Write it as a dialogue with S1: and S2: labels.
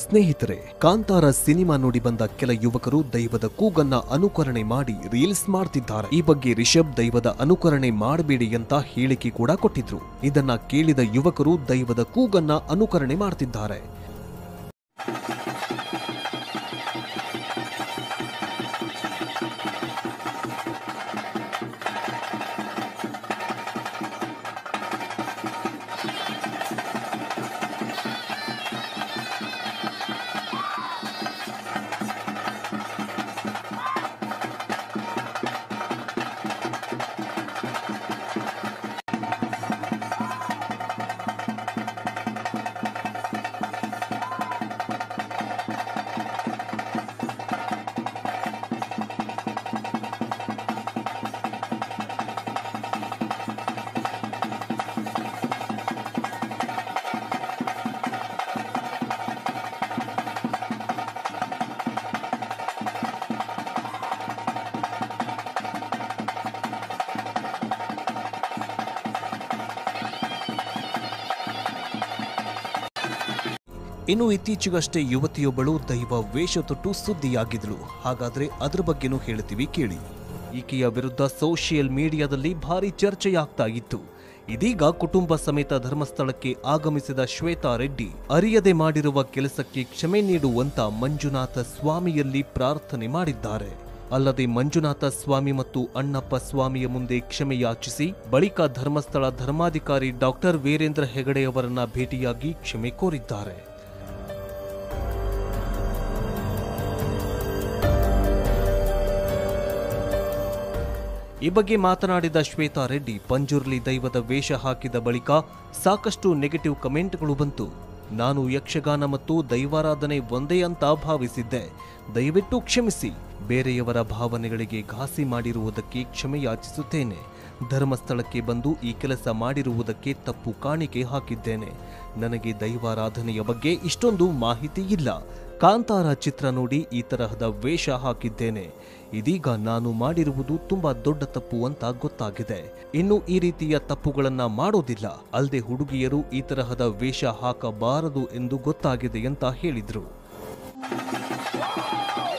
S1: ಸ್ನೇಹಿತರೆ, ಕಾಂತಾರ ಸಿನಿಮಾ ನೋಡಿ ಬಂದ ಕೆಲ ಯುವಕರು ದೈವದ ಕೂಗನ್ನ ಅನುಕರಣೆ ಮಾಡಿ ರೀಲ್ಸ್ ಮಾಡ್ತಿದ್ದಾರೆ. ಈ ಬಗ್ಗೆ ರಿಷಬ್ ದೈವದ ಅನುಕರಣೆ ಮಾಡಬೇಡಿ ಅಂತ ಹೇಳಿಕೆ ಕೂಡ ಕೊಟ್ಟಿದ್ರು. ಇದನ್ನ ಕೇಳಿದ ಯುವಕರು ದೈವದ ಕೂಗನ್ನ ಅನುಕರಣೆ ಮಾಡ್ತಿದ್ದಾರೆ. ಇನ್ನು ಇತ್ತೀಚೆಗಷ್ಟೇ ಯುವತಿಯೊಬ್ಬಳು ದೈವ ವೇಷ ತೊಟ್ಟು ಸುದ್ದಿಯಾಗಿದ್ಳು. ಹಾಗಾದ್ರೆ ಅದರ ಬಗ್ಗೆನೂ ಹೇಳ್ತೀವಿ ಕೇಳಿ. ಈಕೆಯ ವಿರುದ್ಧ ಸೋಷಿಯಲ್ ಮೀಡಿಯಾದಲ್ಲಿ ಭಾರಿ ಚರ್ಚೆಯಾಗ್ತಾ ಇತ್ತು. ಇದೀಗ ಕುಟುಂಬ ಸಮೇತ ಧರ್ಮಸ್ಥಳಕ್ಕೆ ಆಗಮಿಸಿದ ಶ್ವೇತಾ ರೆಡ್ಡಿ ಅರಿಯದೆ ಮಾಡಿರುವ ಕೆಲಸಕ್ಕೆ ಕ್ಷಮೆ ನೀಡುವಂತ ಮಂಜುನಾಥ ಸ್ವಾಮಿಯಲ್ಲಿ ಪ್ರಾರ್ಥನೆ ಮಾಡಿದ್ದಾರೆ. ಅಲ್ಲದೆ ಮಂಜುನಾಥ ಸ್ವಾಮಿ ಮತ್ತು ಅಣ್ಣಪ್ಪ ಸ್ವಾಮಿಯ ಮುಂದೆ ಕ್ಷಮೆ ಯಾಚಿಸಿ ಬಳಿಕ ಧರ್ಮಸ್ಥಳ ಧರ್ಮಾಧಿಕಾರಿ ಡಾಕ್ಟರ್ ವೀರೇಂದ್ರ ಹೆಗಡೆಯವರನ್ನ ಭೇಟಿಯಾಗಿ ಕ್ಷಮೆ ಕೋರಿದ್ದಾರೆ. ಈ ಬಗ್ಗೆ ಮಾತನಾಡಿದ ಶ್ವೇತಾ ರೆಡ್ಡಿ, ಪಂಜುರ್ಲಿ ದೈವದ ವೇಷ ಹಾಕಿದ ಬಳಿಕ ಸಾಕಷ್ಟು ನೆಗೆಟಿವ್ ಕಮೆಂಟ್ಗಳು ಬಂತು. ನಾನು ಯಕ್ಷಗಾನ ಮತ್ತು ದೈವಾರಾಧನೆ ಒಂದೇ ಅಂತ ಭಾವಿಸಿದ್ದೆ. ದಯವಿಟ್ಟು ಕ್ಷಮಿಸಿ. ಬೇರೆಯವರ ಭಾವನೆಗಳಿಗೆ ಘಾಸಿ ಮಾಡಿರುವುದಕ್ಕೆ ಕ್ಷಮೆ ಯಾಚಿಸುತ್ತೇನೆ. ಧರ್ಮಸ್ಥಳಕ್ಕೆ ಬಂದು ಈ ಕೆಲಸ ಮಾಡಿರುವುದಕ್ಕೆ ತಪ್ಪು ಕಾಣಿಕೆ ಹಾಕಿದ್ದೇನೆ. ನನಗೆ ದೈವಾರಾಧನೆಯ ಬಗ್ಗೆ ಇಷ್ಟೊಂದು ಮಾಹಿತಿ ಇಲ್ಲ. ಕಾಂತಾರ ಚಿತ್ರ ನೋಡಿ ಈ ತರಹದ ವೇಷ ಹಾಕಿದ್ದೇನೆ. ಇದೀಗ ನಾನು ಮಾಡಿರುವುದು ತುಂಬಾ ದೊಡ್ಡ ತಪ್ಪು ಅಂತ ಗೊತ್ತಾಗಿದೆ. ಇನ್ನು ಈ ರೀತಿಯ ತಪ್ಪುಗಳನ್ನ ಮಾಡೋದಿಲ್ಲ. ಅಲ್ಲದೆ ಹುಡುಗಿಯರು ಈ ತರಹದ ವೇಷ ಹಾಕಬಾರದು ಎಂದು ಗೊತ್ತಾಗಿದೆ ಅಂತ ಹೇಳಿದ್ರು.